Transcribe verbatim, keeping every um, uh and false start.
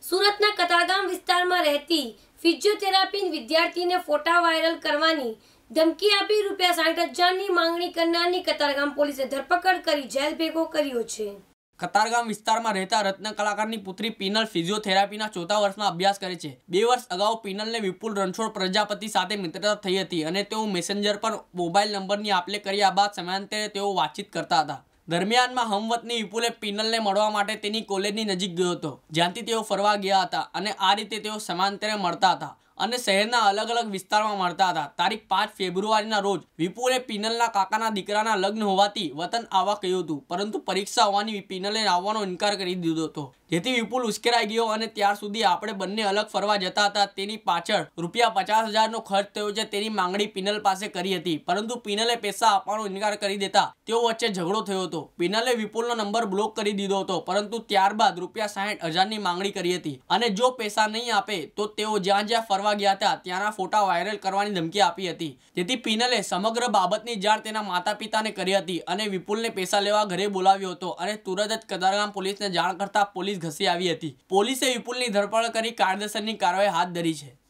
સુરતના કતારગામ વિસ્તારમાં રહેતી ફિઝિયોથેરાપી વિદ્યાર્થીને ફોટા વાયરલ કરવાની ધમકી આપી રૂપિયા સાઠ હજારની માંગણી કરનારની કતારગામ પોલીસે ધરપકડ કરી જેલ ભેગો કર્યો છે। કતારગામ વિસ્તારમાં રહેતા રત્ન કલાકારની પુત્રી પિનલ ફિઝિયોથેરાપીના ચોથા વર્ષમાં અભ્યાસ કરે છે। બે વર્ષ અગાઉ પિનલને વિપુલ રણછોડ પ્રજાપતિ સાથે મિત્રતા થઈ હતી અને તેઓ મેસેન્જર પર મોબાઈલ નંબરની આપલે કર્યા બાદ સમયાંતરે તેઓ વાતચીત કરતા હતા। દરમિયાનમાં હમવતની વિપુલે પિનલને મળવા માટે તેની કોલેજની નજીક ગયો હતો, જ્યાંથી તેઓ ફરવા ગયા હતા અને આ રીતે તેઓ સમાંતરે મળતા હતા અને શહેરના અલગ અલગ વિસ્તારમાં મળતા હતા। તારીખ પાંચ ફેબ્રુઆરીના રોજ વિપુલે પિનલના કાકાના દીકરાના લગ્ન હોવાથી વતન આવવા કહ્યું હતું, પરંતુ પરીક્ષા હોવાની પિનલે આવવાનો ઇનકાર કરી દીધો હતો, જેથી વિપુલ ઉશ્કેરાઈ ગયો અને ત્યાર સુધી આપણે બંને અલગ ફરવા જતા હતા તેની પાછળ રૂપિયા પચાસ હજારનો ખર્ચ થયો છે તેની માંગણી પિનલ પાસે કરી હતી, પરંતુ પિનલે પૈસા આપવાનો ઇનકાર કરી દેતા તેઓ વચ્ચે ઝઘડો થયો હતો। પિનલે વિપુલનો નંબર બ્લોક કરી દીધો હતો, પરંતુ ત્યારબાદ રૂપિયા સાઠ હજારની માંગણી કરી હતી અને જો પૈસા નહીં આપે તો તેઓ જ્યાં જ્યાં ફરવા ગયા હતા ત્યાંના ફોટા વાયરલ કરવાની ધમકી આપી હતી, જેથી પિનલે સમગ્ર બાબતની જાણ તેના માતા પિતાને કરી હતી અને વિપુલને પૈસા લેવા ઘરે બોલાવ્યો હતો અને તુરંત જ કતારગામ પોલીસને જાણ કરતા પોલીસ ઘસી આવી હતી। પોલીસે વિપુલની ધરપકડ કરી કાયદેસરની કાર્યવાહી હાથ ધરી છે।